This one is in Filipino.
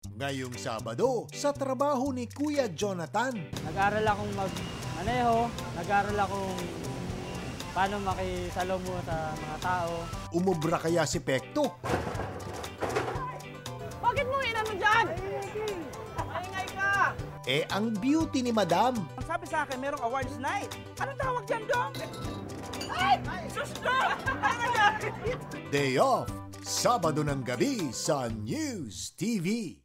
Ngayong Sabado, sa trabaho ni Kuya Jonathan. Nag-aral akong mag-maneho, nag-aral akong paano makisalamuha sa mga tao. Umubra kaya si Pekto? Bakit mo inano dyan? Maingay ka! Eh ang beauty ni Madam. Ang sabi sa akin, merong awards night. Anong tawag dyan, Dong? Ay! Sus, Dong! Ano yan? Day off, Sabado ng gabi sa News TV.